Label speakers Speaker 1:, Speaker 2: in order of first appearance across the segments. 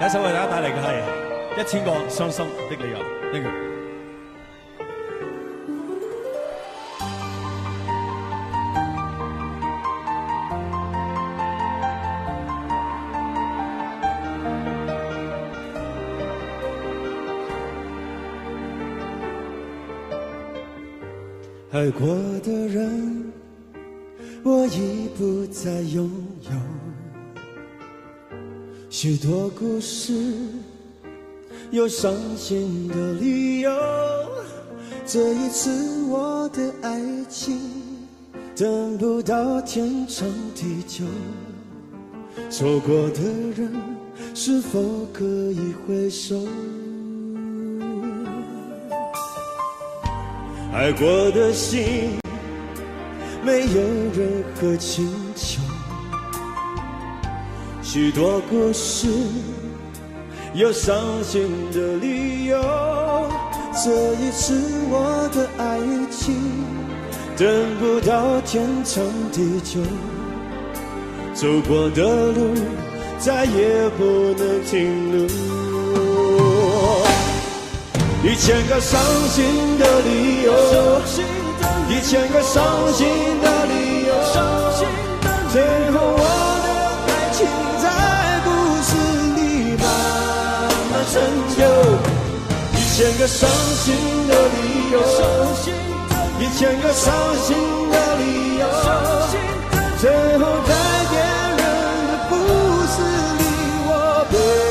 Speaker 1: 一首為大家帶嚟嘅係1000個傷心的理由。Thank you。
Speaker 2: 爱过的人，我已不再拥有。许多故事，有伤心的理由。这一次，我的爱情等不到天长地久。错过的人，是否可以回首？爱过的心，没有任何请求。许多故事，有伤心的理由。这一次，我的爱情等不到天长地久。走过的路，再也不能停留。1000个伤心的理由，1000个伤心的理由，最后我的爱情在故事里慢慢成就。1000个伤心的理由，1000个伤心的理由，最后在别人的故事里，我被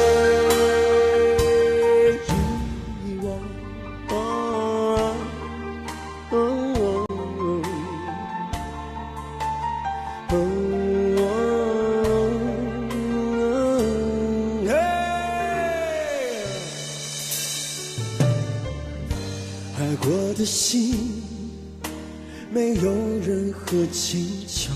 Speaker 2: 爱过的心，没有任何请求。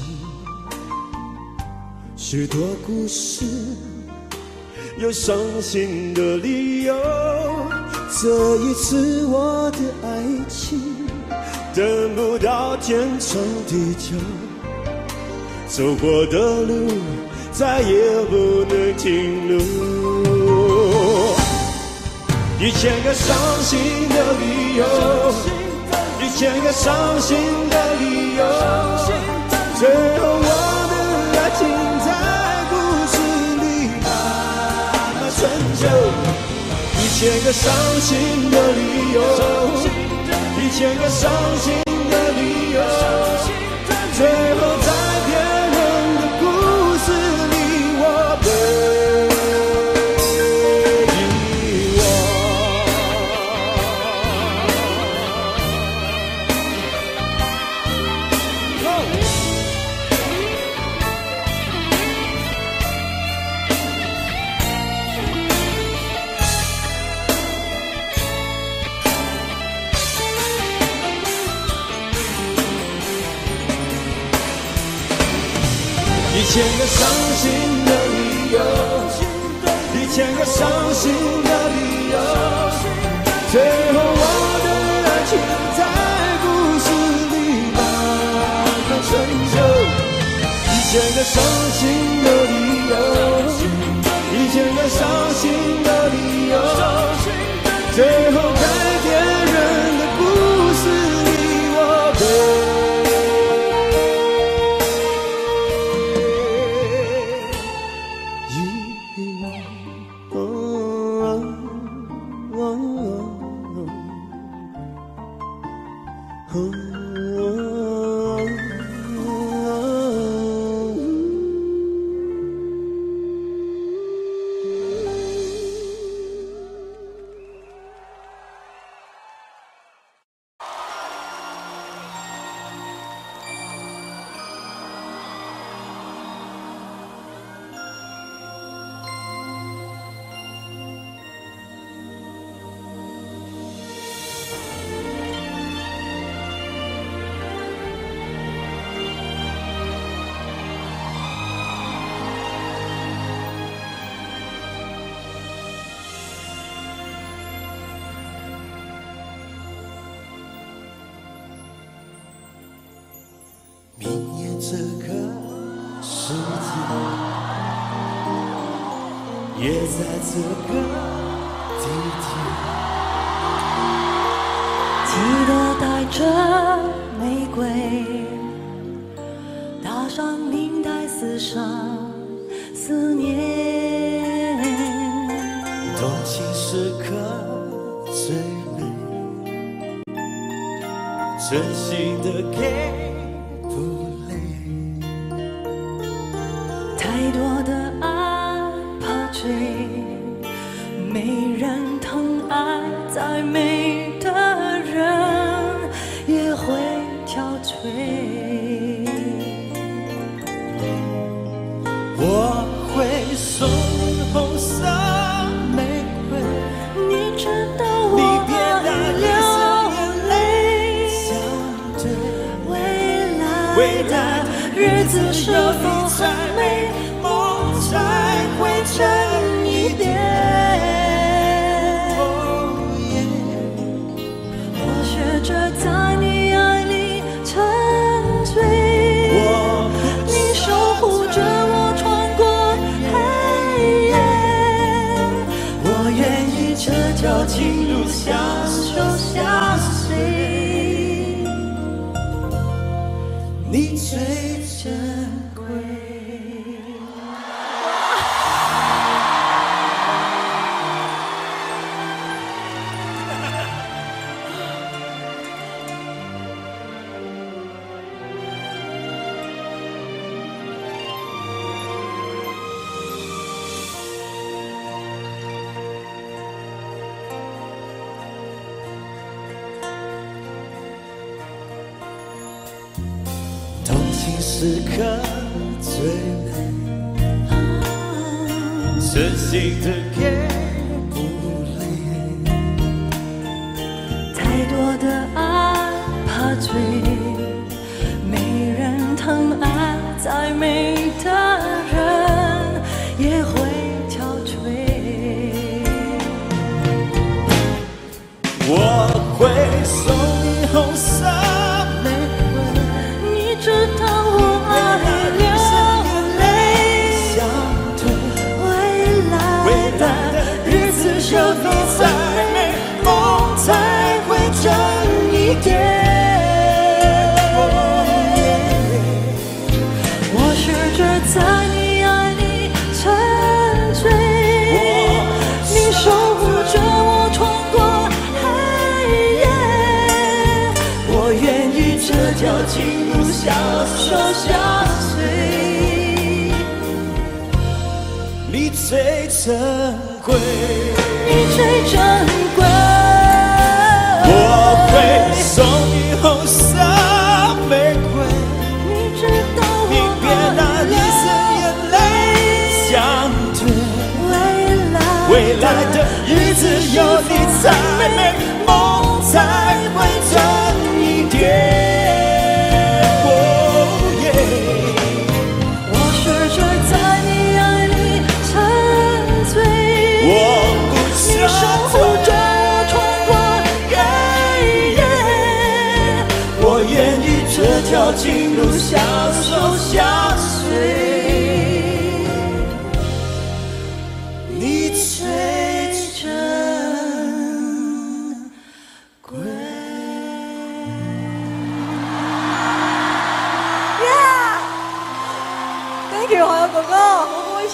Speaker 2: 许多故事，有伤心的理由。这一次，我的爱情等不到天长地久。走过的路，再也不能停留。1000个伤心的理由，1000个伤心的理由，最后我的爱情在故事里慢慢成就。1000个伤心的理由，1000个伤心的理由，最后在别人的故事里，我被1000个伤心的理由，1000个伤心的理由，最后我的爱情在故事里慢慢成就。1000个伤心的理由，1000个伤心的理由，最后在别人的故事里，我被这个世界也在这个地点。
Speaker 3: 记得带着玫瑰，搭上领带，撕上思念。
Speaker 2: 动情时刻最美，真心的给不累。
Speaker 3: 太多的爱怕追，没人疼爱，再美的人也会憔悴。
Speaker 2: 我会送你红色玫瑰，
Speaker 3: 你知道我爱流泪。
Speaker 2: 相对
Speaker 3: 未来的日子是否很美，梦才会真一点。我学着在你爱里沉醉，你守护着我穿过黑夜。我愿意这条情路相守相随，
Speaker 2: 你最珍贵。动情时刻最美，真心的给不累。
Speaker 3: 太多的爱怕醉，没人疼爱，再美的人也会憔悴。
Speaker 2: 我会送你红色玫瑰，
Speaker 3: 你知道我爱流泪。
Speaker 2: 相对
Speaker 3: 未来的日子是否很美，梦才会真一点。我学着在你爱里沉醉，你守护着我穿过黑夜。我愿意这条情路相守相随，
Speaker 2: 你最珍贵。
Speaker 3: 你最珍贵。
Speaker 2: 我会送你红色玫瑰，
Speaker 3: 你知道
Speaker 2: 你别拿一丝眼泪相对。未来的日子有你才美，梦才会真一点。
Speaker 3: 我学着在你爱里沉醉，你守护着我穿过黑夜。我愿意这条情路相守相随，你最珍贵。Thank you， 华友哥哥，我不会。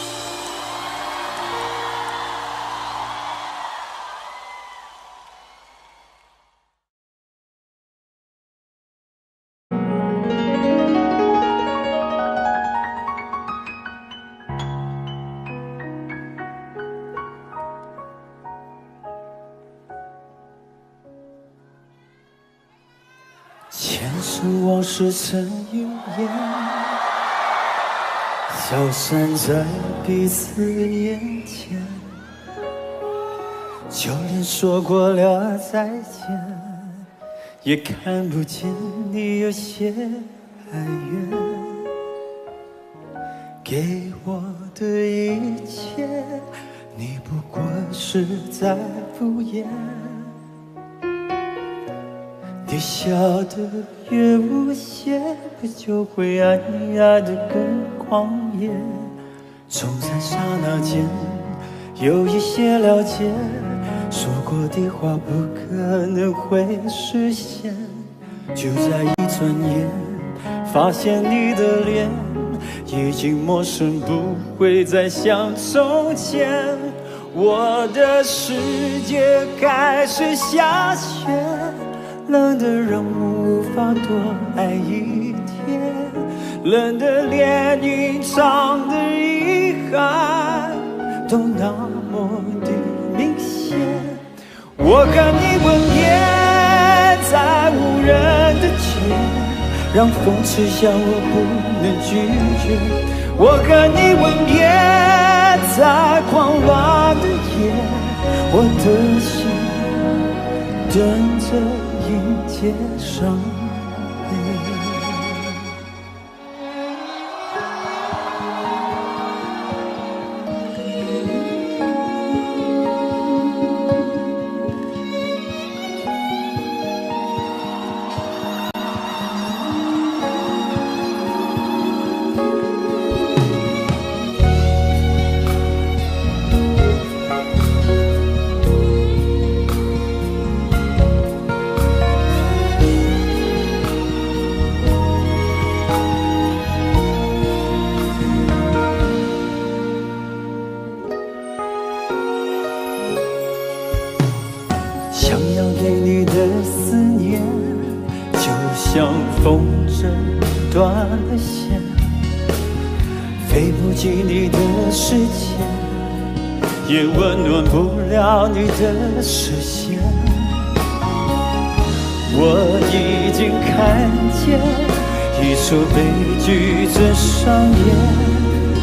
Speaker 2: 前世往事曾云烟，消散在彼此眼前，就连说过了再见，也看不见你有些哀怨。给我的一切，你不过是在敷衍。你笑得越无邪，不就会爱你爱得更狂野？总在刹那间有一些了解，说过的话不可能会实现。就在一转眼，发现你的脸已经陌生，不会再像从前。我的世界开始下雪，冷得让我无法多爱一天，冷得连隐藏的遗憾都那么的明显。我和你吻别在无人的街，让风痴笑我不能拒绝。我和你吻别在狂乱的夜，我的心等着迎接伤悲。想要给你的思念，就像风筝断了线，飞不进你的世界，也温暖不了你的视线。我已经看见一出悲剧正上演，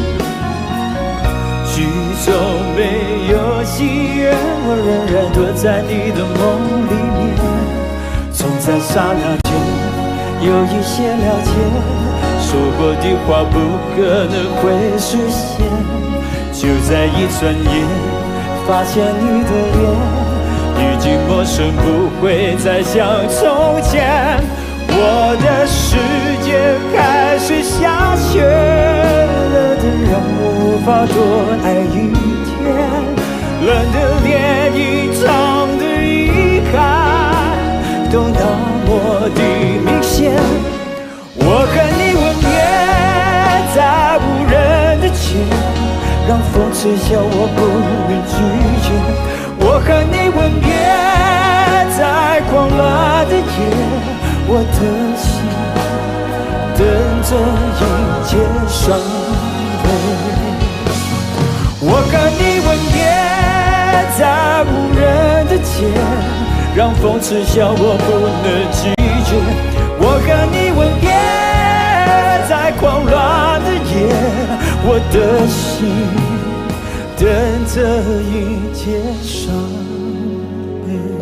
Speaker 2: 剧中没有喜悦，我仍然躲在你的梦里面。总在刹那间有一些了解，说过的话不可能会实现。就在一转眼，发现你的脸已经陌生，不会再像从前。我的世界开始下雪，冷得让我无法多爱一天，冷得连隐藏的遗憾都那么的明显。我和你吻别在无人的街，让风痴笑我不能拒绝。我和你吻别在狂乱的夜，我的心等着迎接伤悲。我和你吻别在无人的街，让风痴笑我不能拒绝。我和你吻别在狂乱的夜，我的心等着迎接伤悲。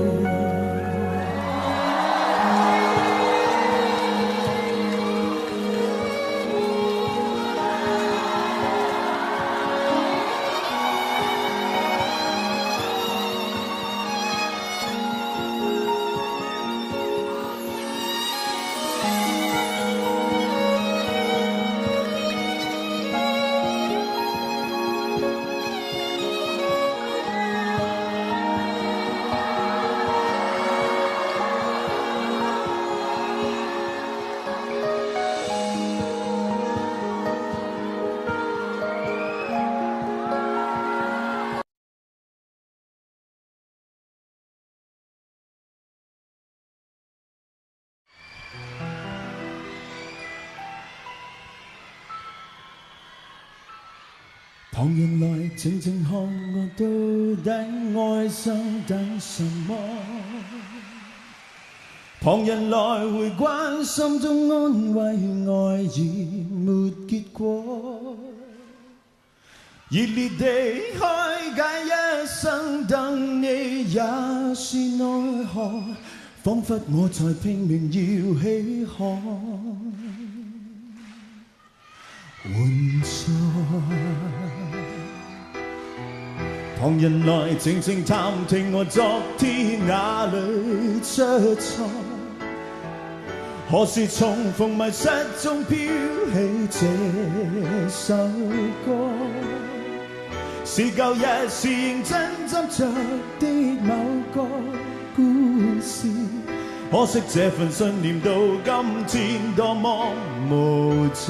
Speaker 1: 旁人來靜靜看我，到底愛上等什麼？旁人來回關，心中安慰，愛已沒結果。熱烈地開解一生，等你也是奈何，彷彿我在拼命要起航。援助，旁人來靜靜探聽我昨天哪裏出錯，何時重逢迷失中飄起這首歌， 是舊日是認真執着的某個故事，可惜這份信念到今天多麼無助。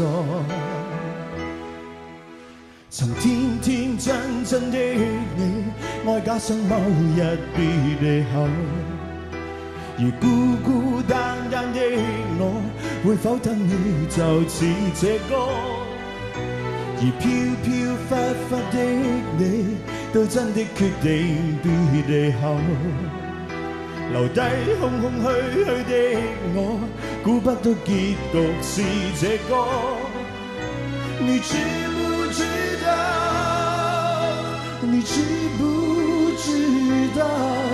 Speaker 1: 曾天天真真的你，愛假想某日別離後，而孤孤單單的我，會否等你就似這歌？而飄飄忽忽的你，都真的決定別離後，留低空空虛虛的我，估不到結局是這個。你知不知道？你知不知道？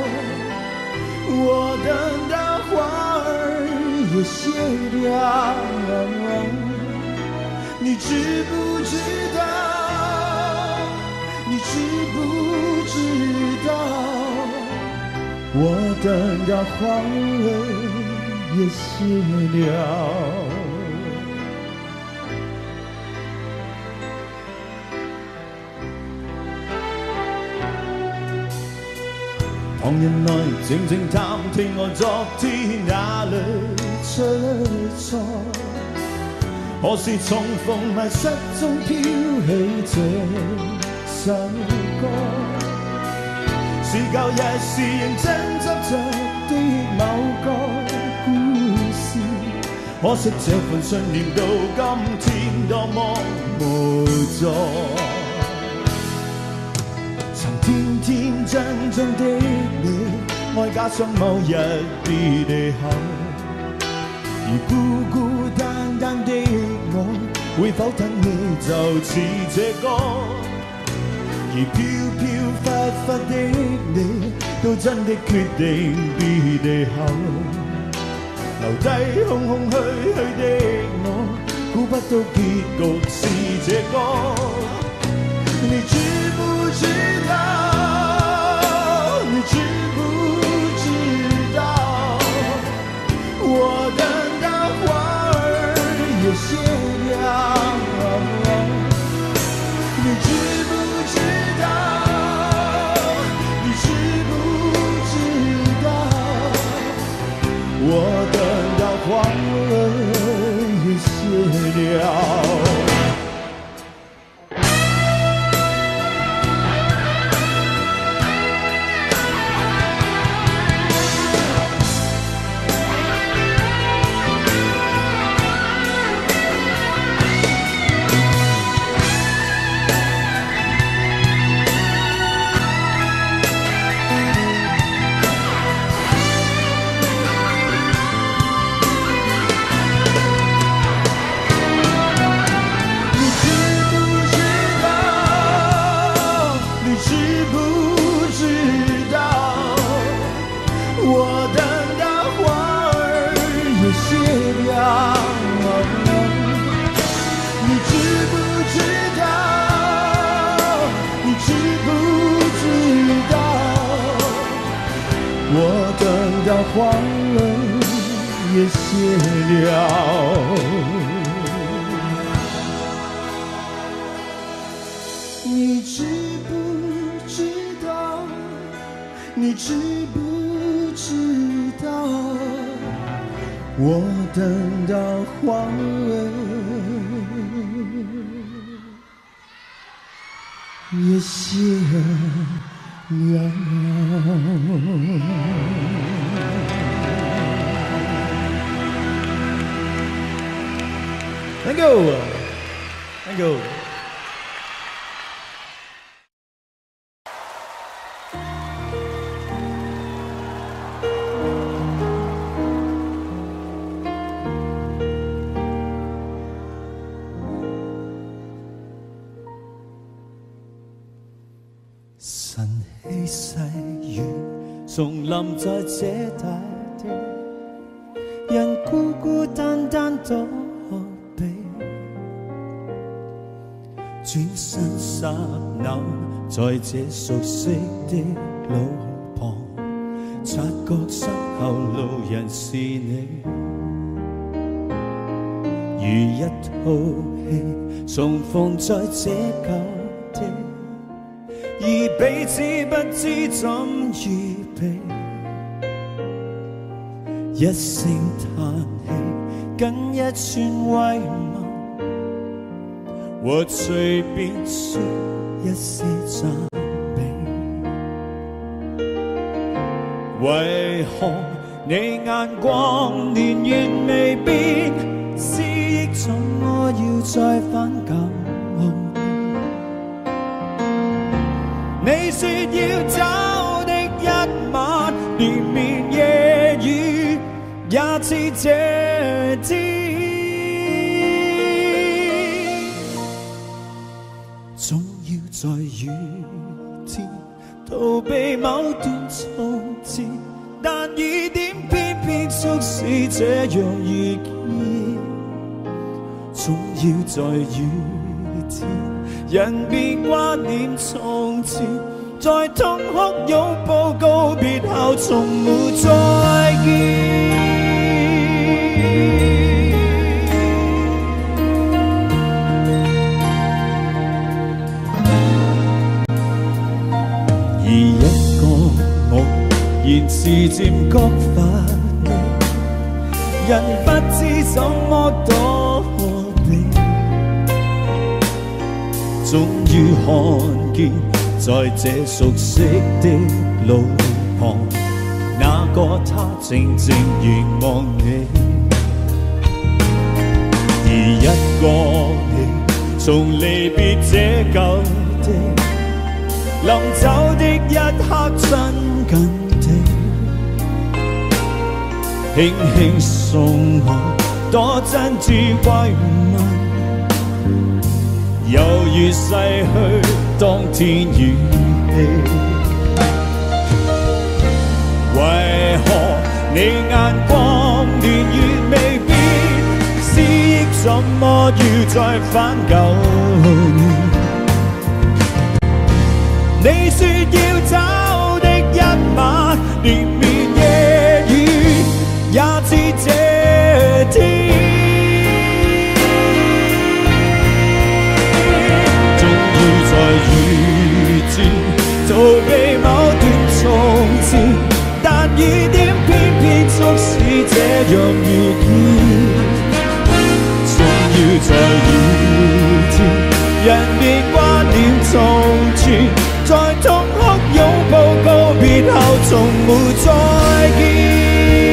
Speaker 1: 我等到花兒也謝了。你知不知道？你知不知道？我等到花兒也謝了。旁人來靜靜探聽我昨天哪裏出錯，何時重逢迷失中飄起這首歌，是舊日是認真執着的某個故事，可惜這份信念到今天多麼無助。曾天天真真的你，愛假想某日別離後，而孤孤單單的我，會否等你就似這歌？而飄飄忽忽的你，都真的決定別離後，留低空空虛虛的我，估不到結局是這個。你知不知道？你知不知道？我等到花兒也謝了。你知不知道？你知不知道？我等到花兒也謝了。花儿也謝了，你知不知道？你知不知道？我等到花兒也謝了。Thank you. Thank you. 晨曦細雨，重臨在這大地，人孤孤單單躲避，轉身剎那，在這熟悉的路旁，察覺身後路人是你，如一套戲重逢在這舊地。
Speaker 2: 而彼此不知怎預備。一聲嘆氣，跟一串慰問，和隨便說一些讚美。為何你眼光年月未變，思憶怎麼要再返舊？你說要找的一晚，連綿夜雨也似這天，總要在雨天逃避某段從前，但雨點偏偏促使這樣遇見，總要在雨天人便掛念從前，在痛哭擁抱告別後從沒再見。而一個我現時漸覺乏味，人不知怎麼躲避，終於看見在這熟悉的路旁，那個他靜靜凝望你，而一個你從離別這舊地，臨走的一刻親近地，輕輕送我多真摯慰問，猶如逝去當天語氣。為何你眼光年月未變，思憶怎麼要再返舊年？你說要找的一晚，連綿夜雨也似這天，終於在雨天逃避某段從前，但雨點偏偏促使這樣遇見，終於在雨天人便掛念從前，在痛哭擁抱告別後從沒再見。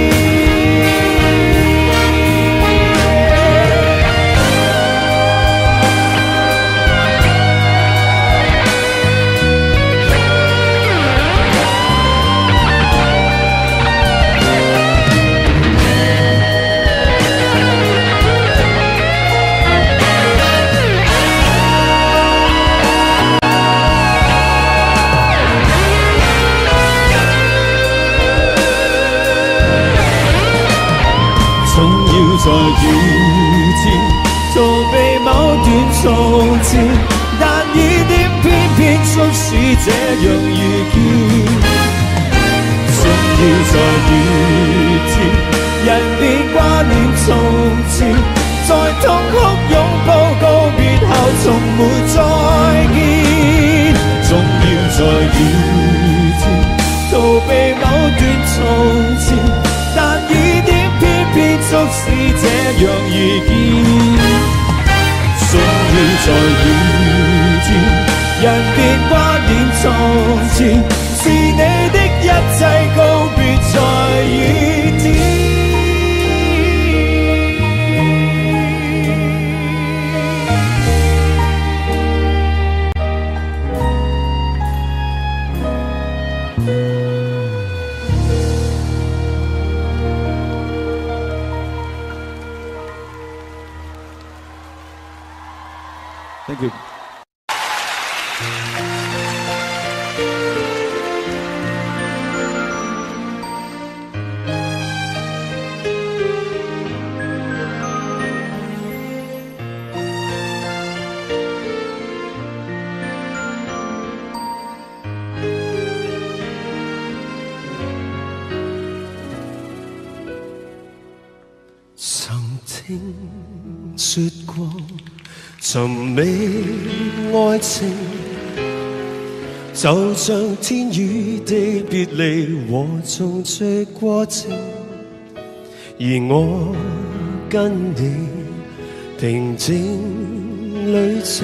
Speaker 2: 在雨天逃避某段從前，但雨點偏偏促使這樣遇見，終於在雨天人便掛念從前，在痛哭擁抱告別後從沒再見，終要在雨天逃避某段從前，但雨點偏偏促使這樣遇見，終於在雨天人便掛念從前，是你的一切告別在雨天。Thank you.
Speaker 1: 曾聽說過尋覓愛情，
Speaker 2: 就像天與地別離和重聚過程，而我跟你平靜旅程，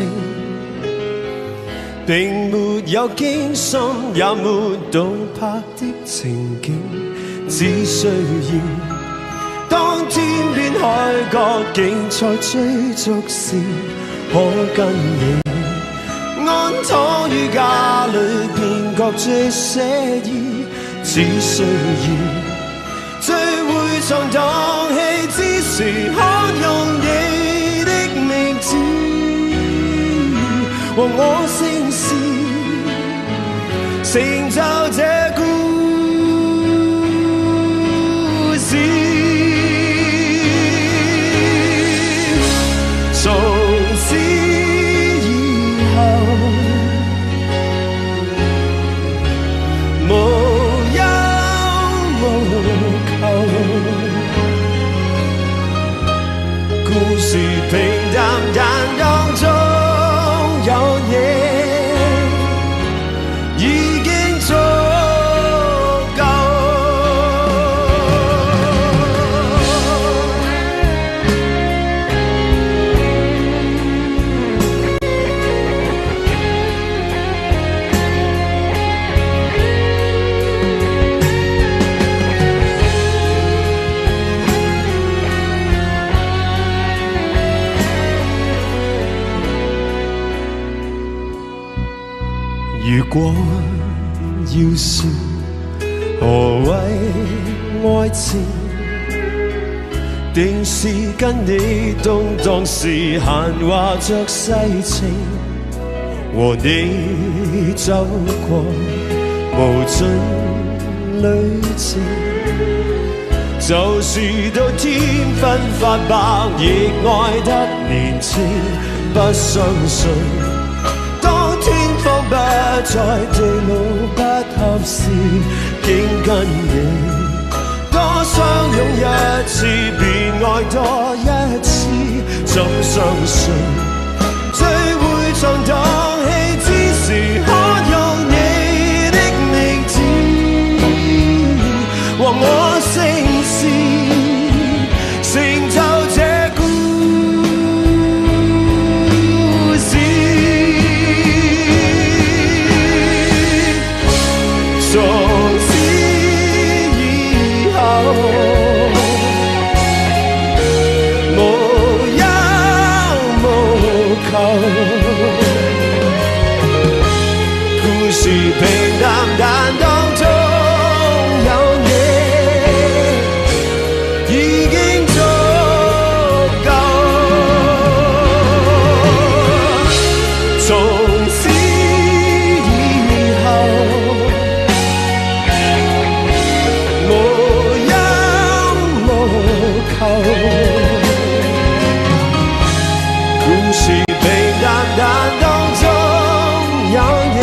Speaker 2: 並沒有驚心也沒動魄的情景，只需要當天邊海角競賽追逐時，可跟你安躺於家裏便覺最寫意，只需要聚會場蕩氣之時，可用你的名字和我姓氏，成就這故事。從此以後，無憂無求，故事平淡但當中有你，已經足夠。如果要說何謂愛情，定是跟你動盪時閒話着世情，和你走過無盡旅程，就是到天昏發白亦愛得年輕，不相信方不再對路不合時，竟跟你多相擁一次便愛多一次，怎相信聚會場蕩氣之時，可用你的名字和我姓氏，成就這故事。從此以後，無憂無求，故事平淡但當中有你，已經足夠。從此以後，故事平淡但當中有你，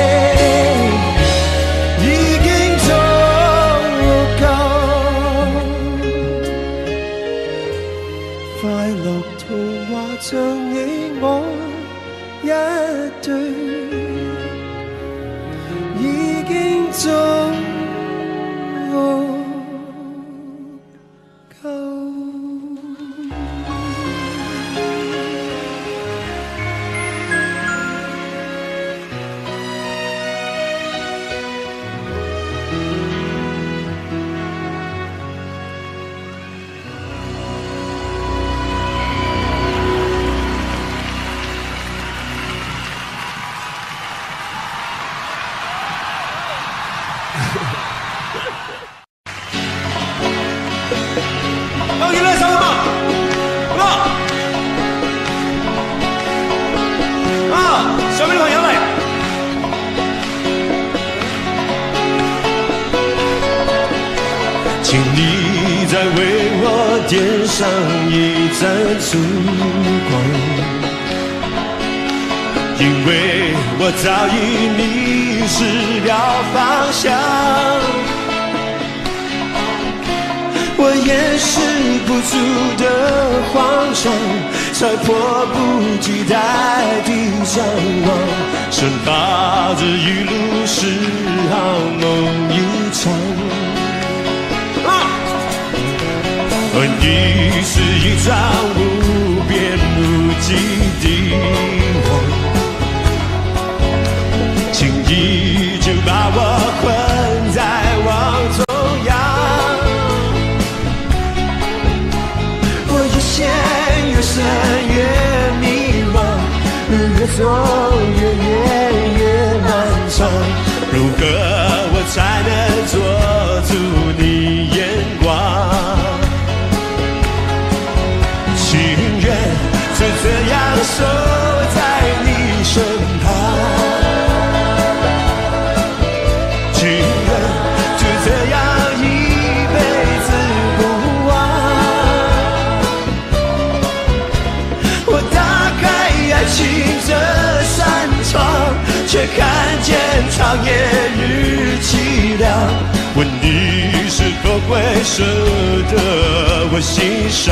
Speaker 2: 已經足夠。快樂童話像你我一對，已經足夠。有幾多首歌？好唔好？上面的朋友嚟。請你再為我點上一盞燭光，因為我早已迷失了方向。我掩飾不住的慌張， 才迫不及待地向往，生怕这一路是好梦一场。你是一张无边无际的网，轻易就把我困在网中央。我越陷越深越迷惘，越走越远越漫长。如何我才能捉住你眼光？情愿就这样守在你身旁，情愿就这样一辈子不忘。我打开爱情这扇窗，却看见长夜日凄凉。问你是否会舍得我心上？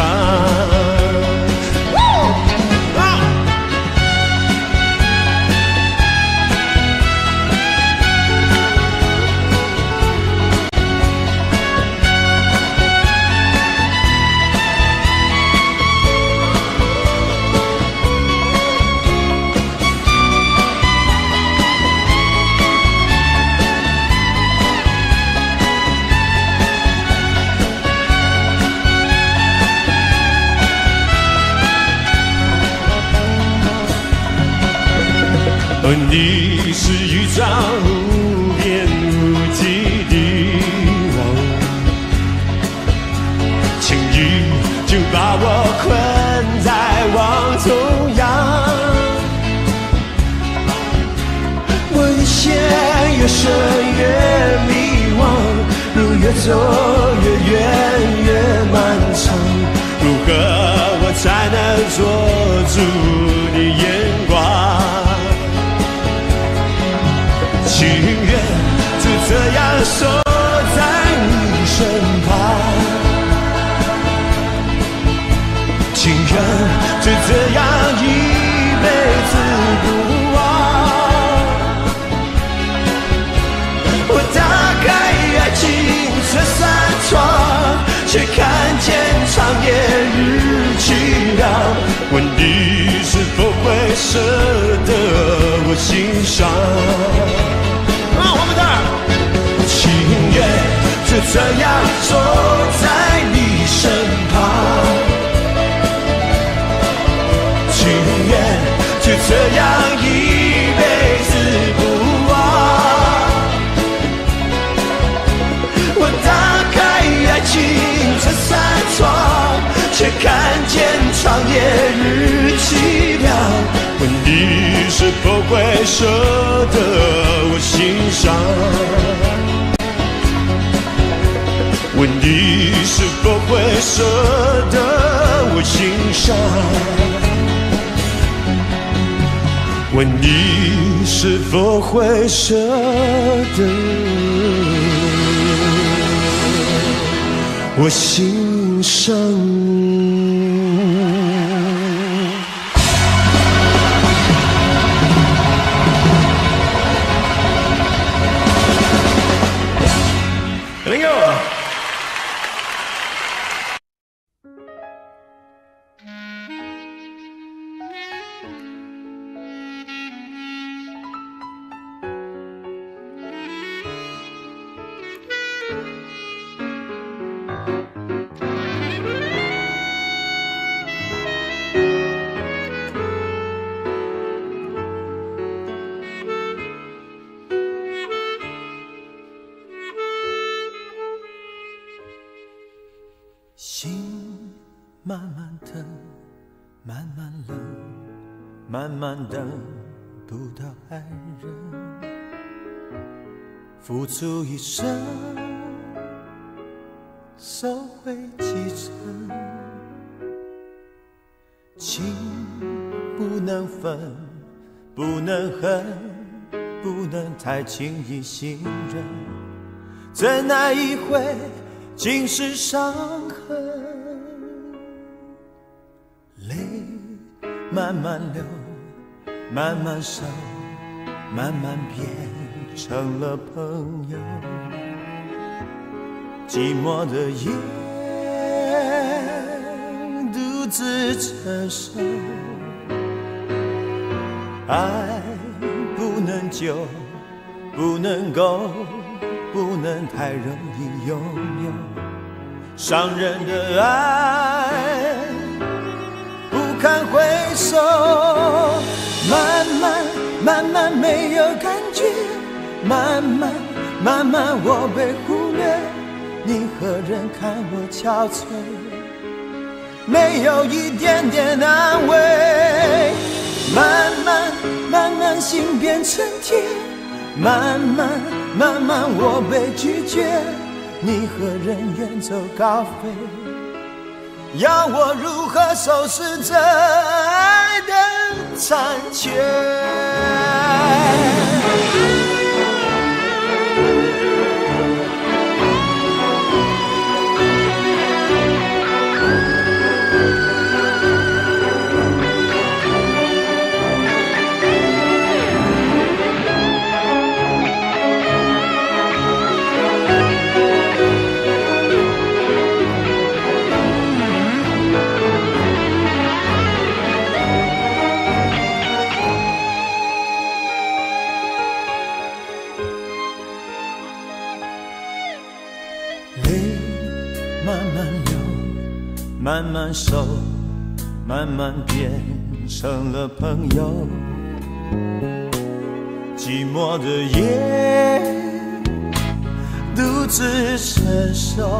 Speaker 2: 你是一张无边无际的网，轻易就把我困在网中央。我越陷越深越迷惘，路越走越远越漫长。如何我才能捉住你眼光？情愿就这样守在你身旁，情愿就这样一辈子不忘。我打开爱情这扇窗，却看见长夜日凄凉。问你是否会舍得我心上？情愿就这样守在你身旁，情愿就这样一辈子不忘。我打开爱情这扇窗，却看见长夜日凄凉。问你是否会舍得我心上？问你是否会舍得我心上？问你是否会舍得我心上？
Speaker 1: 心慢慢疼，慢慢冷，慢慢等不到爱人，付出一生，收回几成。情不能分，不能恨，不能太轻易信任，怎奈一回尽是伤痕。泪慢慢流，慢慢熟，慢慢变成了朋友。寂寞的夜，独自承受。爱不能久，不能够，不能太容易拥有。伤人的爱不堪回首，慢慢慢慢没有感觉，慢慢慢慢我被忽略，你何人看我憔悴，没有一点点安慰。慢慢慢慢心变成铁，慢慢慢慢我被拒绝，你何人远走高飞，要我如何收拾这爱的残缺。慢慢熟，慢慢变成了朋友。寂寞的夜，独自承受。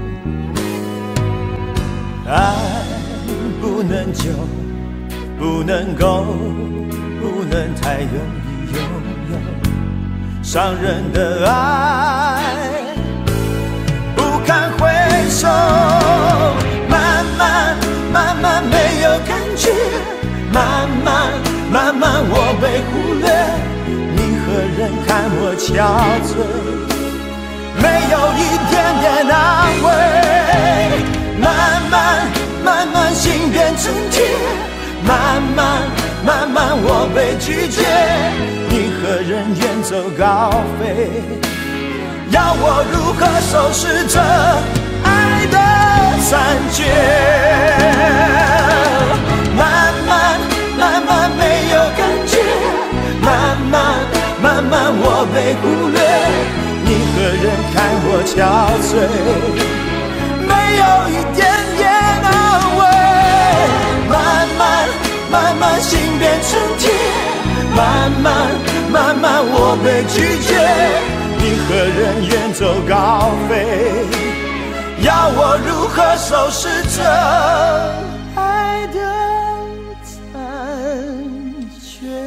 Speaker 1: 爱不能久，不能够，不能太容易拥有。伤人的爱不堪回首。慢慢慢慢没有感觉，慢慢慢慢我被忽略，你何人看我憔悴，没有一点点安慰。慢慢慢慢心变成铁，慢慢慢慢我被拒绝，你何人远走高飞，要我如何收拾这爱的残缺。慢慢慢慢没有感觉，慢慢慢慢我被忽略，你何人看我憔悴，没有一点点安慰。慢慢慢慢心变成铁，慢慢慢慢我被拒绝，你何人远走高飞，要我如何收拾这爱的残缺。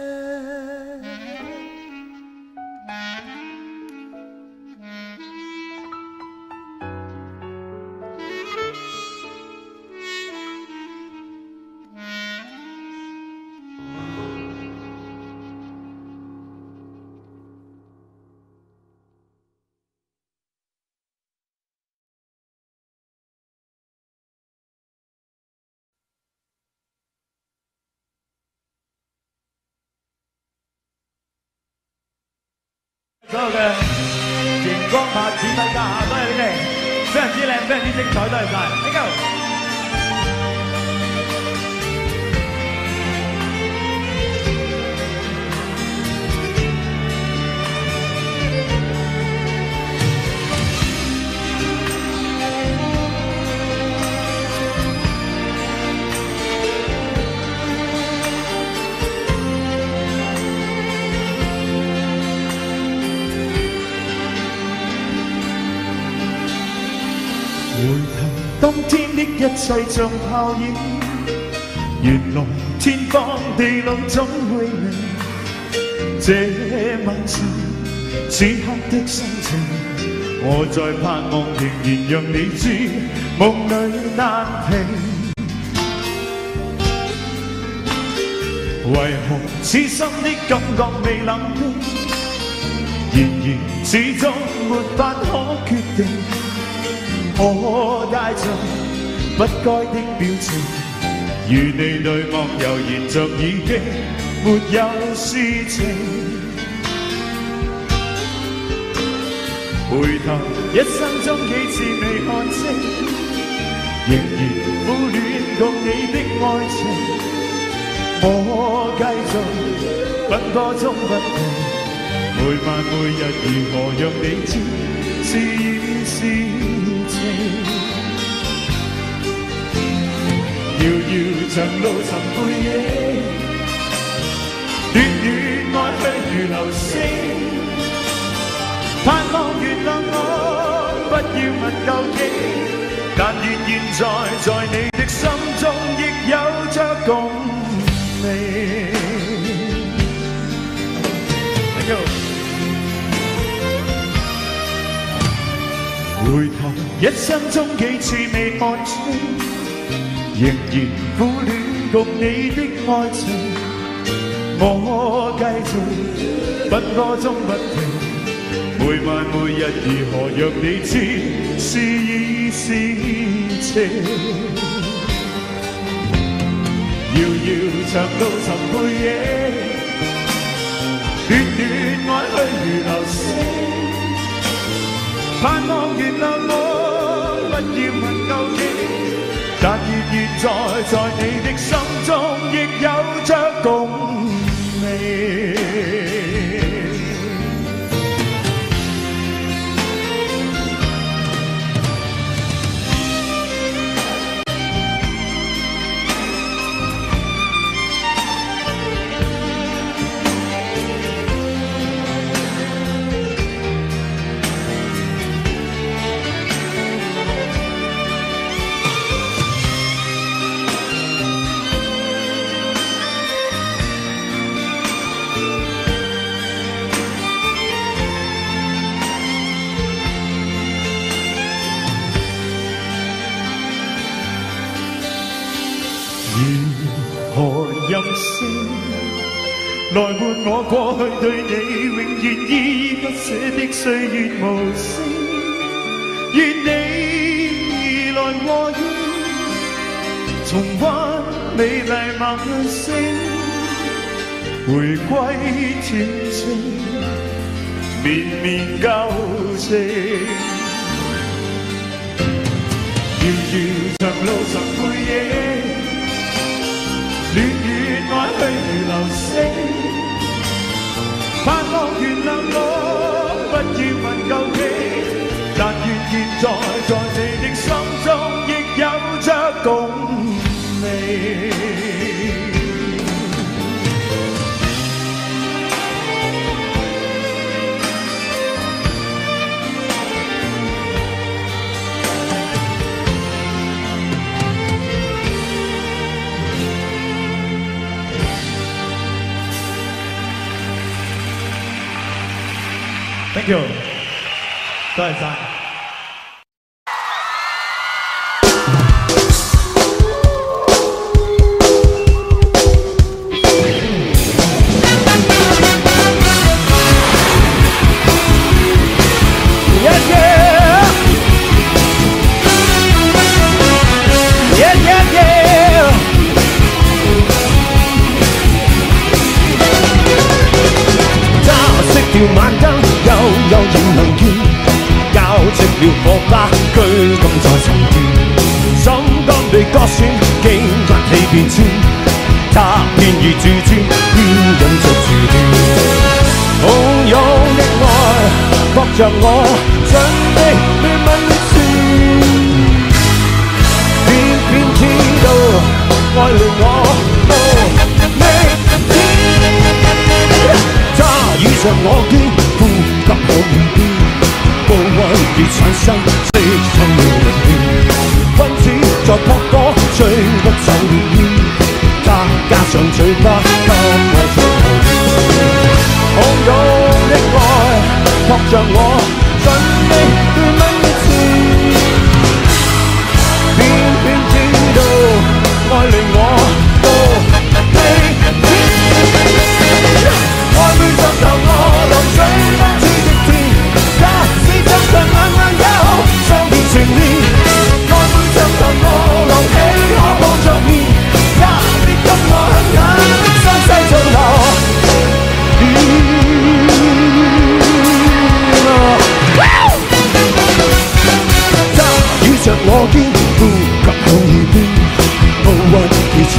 Speaker 2: 所有嘅熒光拍子底下，多謝你哋，非常之靚，非常之精彩，多謝晒 ，Thank you。
Speaker 1: 當天的一切像泡影，原來天荒地老總會明。這晚上此刻的心情，我在盼望仍然讓你知，夢裏難平。為何此生的感覺未冷冰？然而始終沒法可決定。可帶着不該的表情， 與你對望悠然像已經沒有事情。回頭一生中幾次未看清，仍然苦戀共你的愛情。我繼續奔波中不停，每晚每日如何讓你知是與是情。遙遙長路尋背影，暖暖愛去如流星。盼望原諒我，不要問究竟，但願現在你的心中亦有着共鳴。Thank you。回頭一生中幾次未看清，仍然苦戀共你的愛情。我繼續奔波中不停。每晚每日如何讓你知是與是情？遙遙長路尋背影，暖暖愛去如流星。盼望原諒我，不要問究竟，但願現在你的心中亦有着共鳴。來換我過去對你永遠依不捨的歲月無聲，願你來和應，重溫美麗晚星，回歸恬靜，綿綿舊情。遙遙長路尋背影，暖暖愛去如流星。盼望原諒我，不要問究竟，但願現在你的心中亦有着共鳴。Thank you， 多謝晒。晚燈悠悠仍能見，交織了火花，居咁在重建。心肝被割損，經不起變遷，他偏已注資，牽引着注定。洶湧的愛，撲着我，盡力亂問亂算，偏偏知道愛戀我都未知。他遇着我肩，呼吸可遠邊，高溫已產生，即充滿力氣。分子在撲火，吹不走烈煙。他加上嘴巴，給我做後面。洶湧的愛，撲着我，盡力亂問亂纏，偏偏知道愛戀我都未知。愛戀上頭我流水不知的天，假使將長眼眼也好，雙面全面。愛戀上頭我流氣可抱着面，假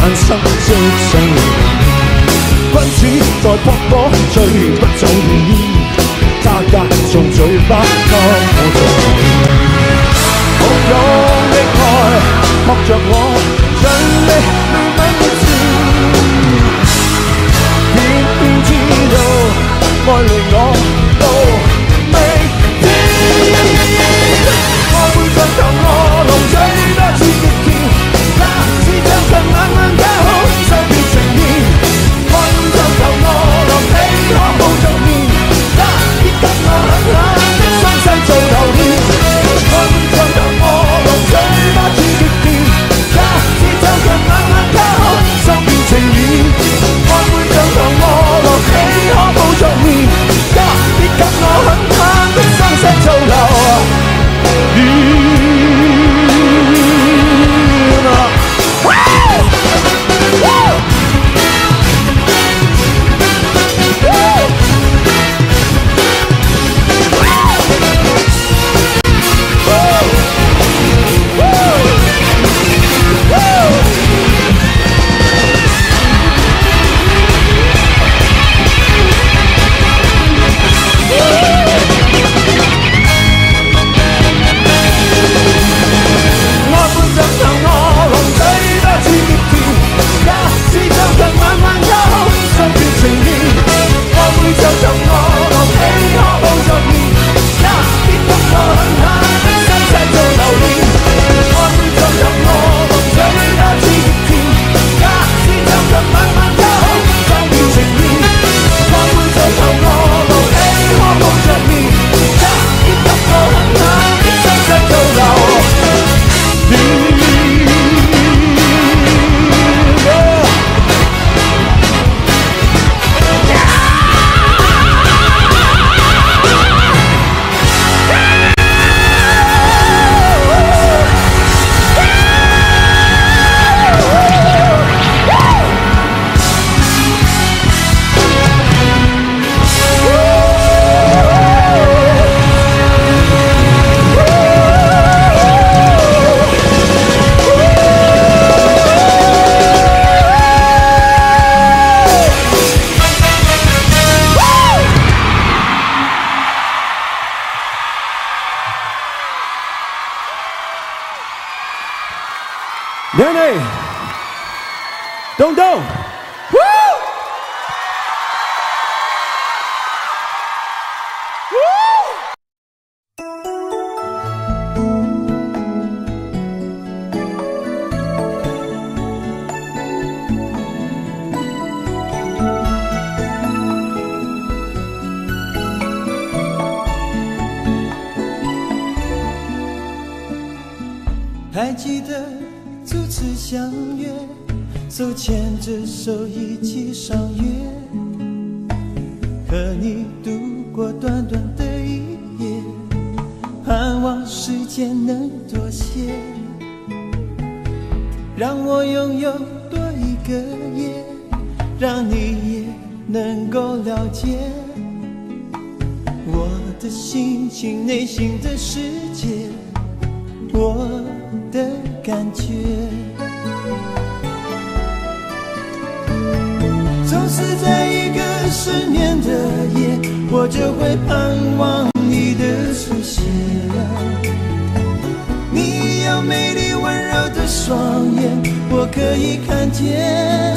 Speaker 2: 眼生色相君子在撲火，最不早煙。他家從嘴巴給我做好用力愛，撲着我盡力去吻住，偏偏知道愛離我到未知，愛會像頭餓龍嘴多次極甜，那是將近晚晚交好收變成煙，愛會像頭餓龍你可抱着面。跟我狠狠的傷勢做留念，愛會像頭餓龍嘴巴似極甜，假使就近晚晚交好心變情緣，愛會像頭餓龍你可抱着面，假使跟我狠狠的傷勢做留念。Danny， 東東，
Speaker 1: 还记得初次相约，手牵着手一起赏月，和你度过短短的一夜，盼望时间能多些，让我拥有多一个夜，让你也能够了解我的心情，内心的世界，我的感觉。总是在一个失眠的夜，我就会盼望你的出现。你有美丽温柔的双眼，我可以看见。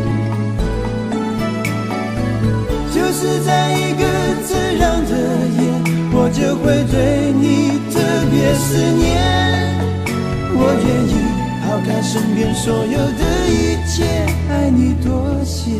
Speaker 1: 就是在一个自然的夜，我就会对你特别思念。我愿意抛开身边所有的一切，爱你多些。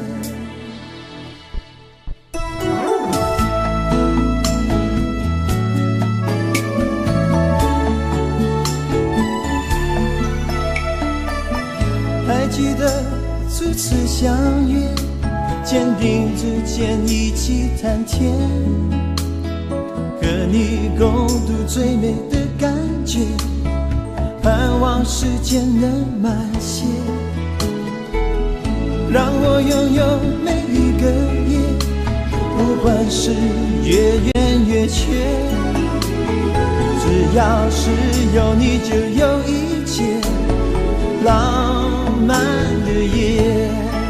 Speaker 1: 还记得初次相约，肩并着肩一起谈天，和你共度最美的感觉，盼望时间能慢些，让我拥有每一个夜，不管是越圆越缺，只要是有你就有一切，浪漫的夜，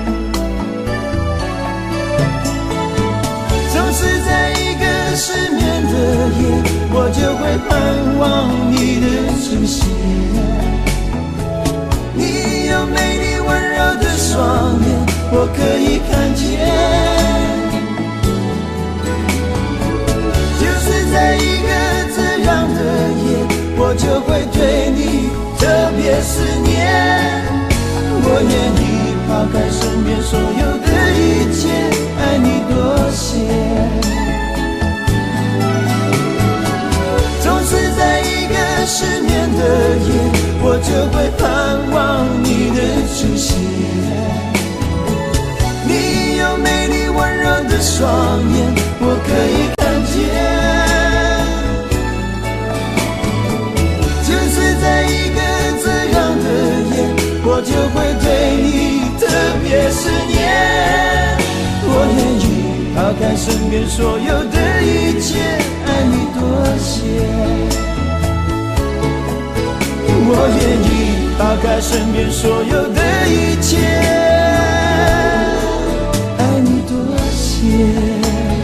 Speaker 1: 总是在一个失眠的夜，我就会盼望你的出现。你有美丽温柔的双眼，我可以看见。就是在一个这样的夜，我就会对你特别思念。我愿意抛开身边所有的一切，爱你多些。总是在一个失眠的夜，我就会盼望你的出现。你有美丽温柔的双眼，我可以看见。就是在一个这样的夜，我就会对你特别思念。我愿意抛开身边所有的一切，爱你多些。我愿意抛开身边所有的一切，爱你多些。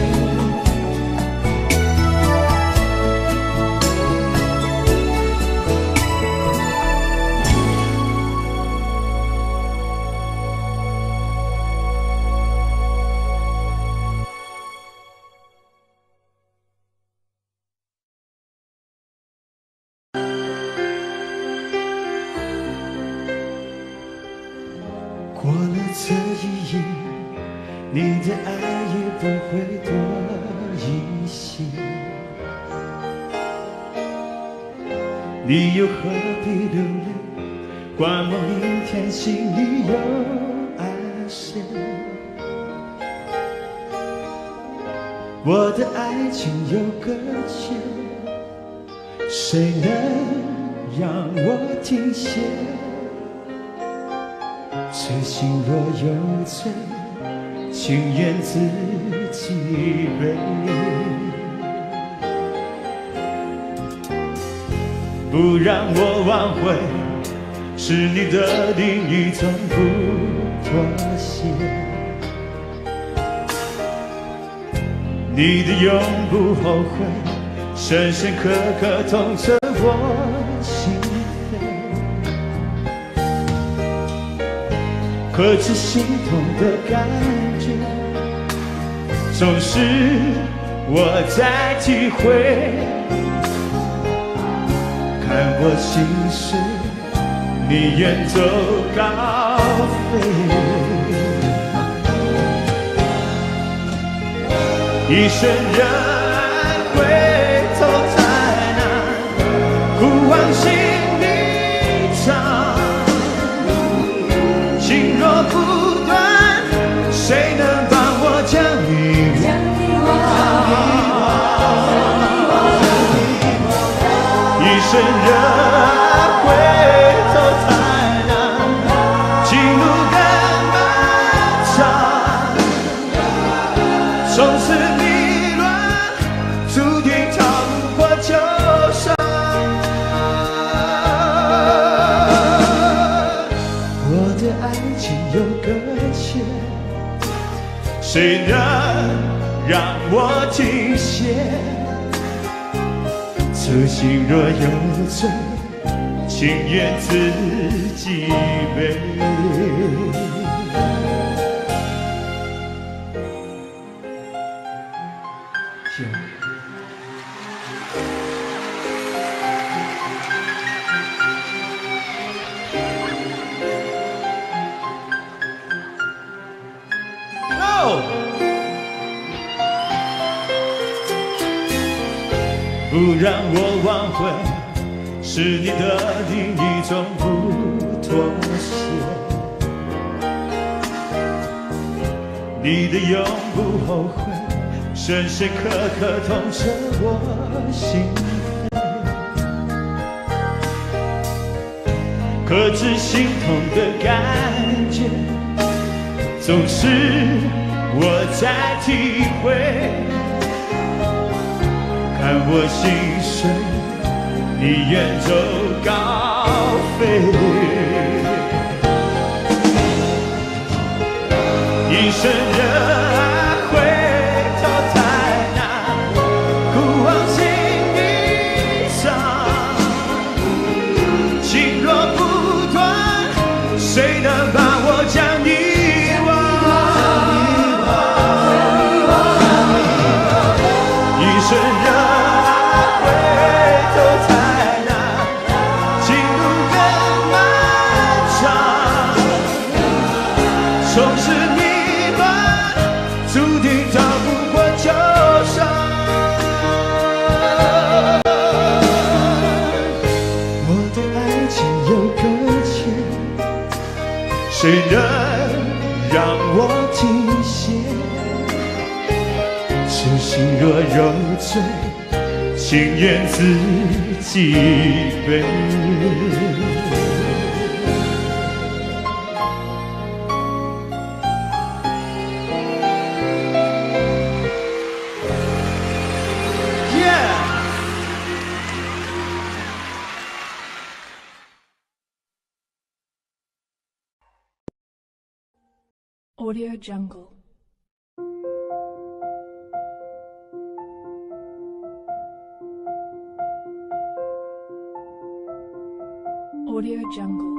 Speaker 1: 过了这一夜，你的爱也不会多一些。你又何必流泪，观望明天心里有爱谁？我的爱情有个结，谁能让我停歇？痴心若有罪，情愿自己背。不让我挽回，是你的另一种不妥协。你的永不后悔，深深刻刻痛彻我心。可是心痛的感觉，总是我在体会。看我心碎，你远走高飞。一生人回头太难，苦往心里藏。情若不断，谁能帮我将你忘？一生人回头太难，情路更漫长。从此迷乱，注定逃不过旧伤。我的爱情有个结，谁能让我停歇？痴心若有罪，情愿自己背。不让我挽回，是你的另一种不妥协。你的永不后悔，深深刻刻痛彻我心扉。可知心痛的感觉，总是我在体会。看我心碎，你远走高飞。 一生热爱回头太难，苦往心一场。情若不断，谁能把我将遗忘？一生热爱回头太难，情路更漫长。总是迷茫，注定逃不过旧伤。我的爱情有搁浅，谁能让我停歇？痴心若有罪，情愿自己背。
Speaker 3: Audio Jungle. Audio Jungle.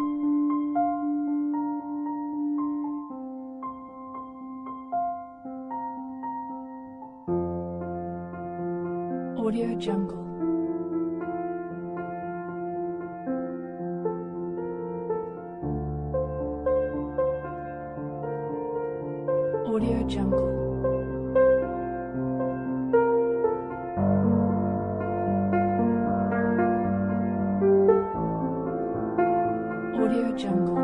Speaker 3: Audio Jungle. Audio Jungle. Audio Jungle.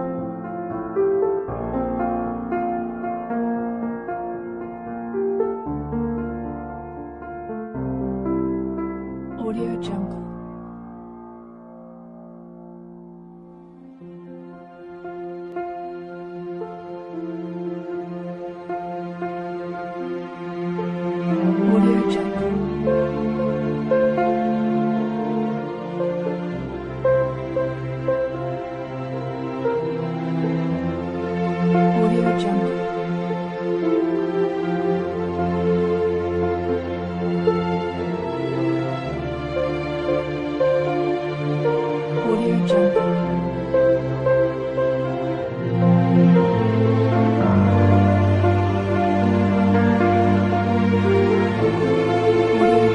Speaker 3: Audio Jungle. Audio Jungle. Audio Jungle. Audio Jungle. Audio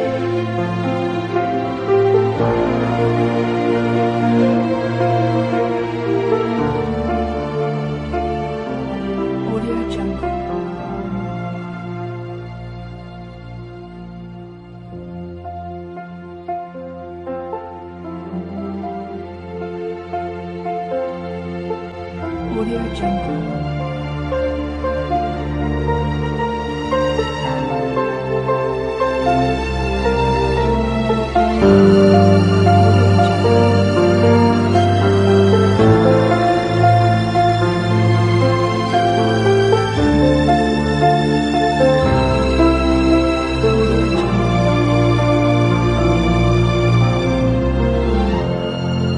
Speaker 3: Jungle. Audio Jungle.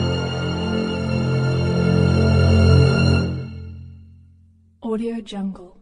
Speaker 3: Audio Jungle.